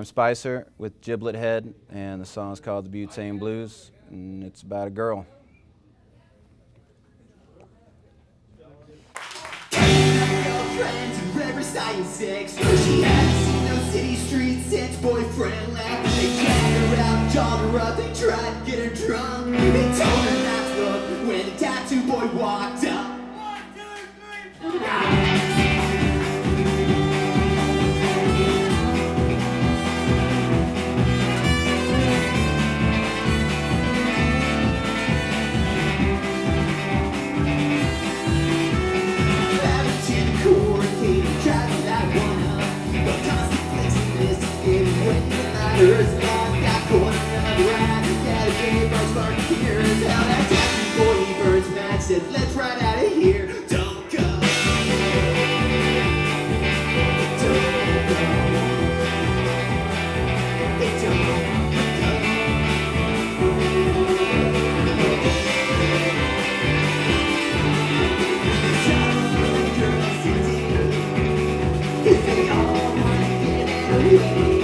I'm Spicer with Giblet Head, and the song's called The Butane Blues, and it's about a girl. Girlfriend to Riverside 6. She hadn't seen no city streets since boyfriend left. They dragged her out, jawed her up, they tried to get her drunk. They told her not to look when the tattoo boy walked up. 1, 2, 3, 4. Earth long got going around the cat game by spark tears. How that tattoo boy burns mad says, let's ride out of here. Don't go. Don't go. If they all want to get away,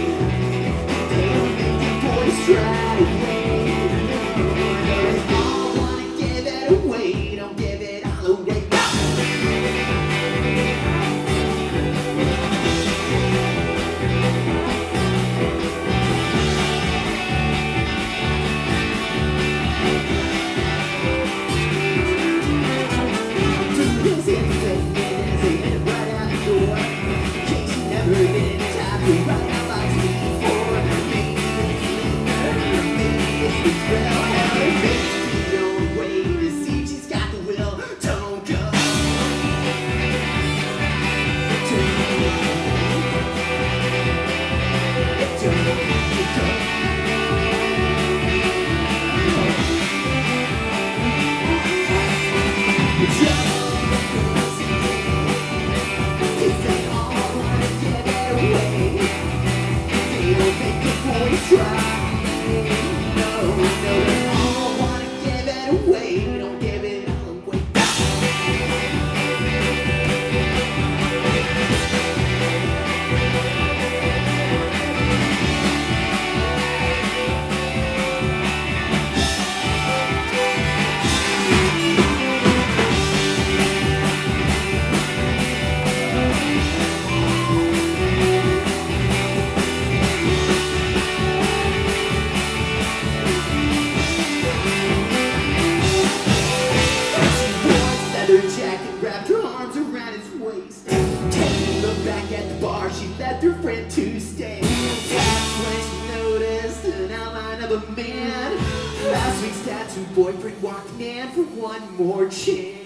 to stay. That's when she noticed an outline of a man. Last week's tattoo boyfriend walked in for one more chance.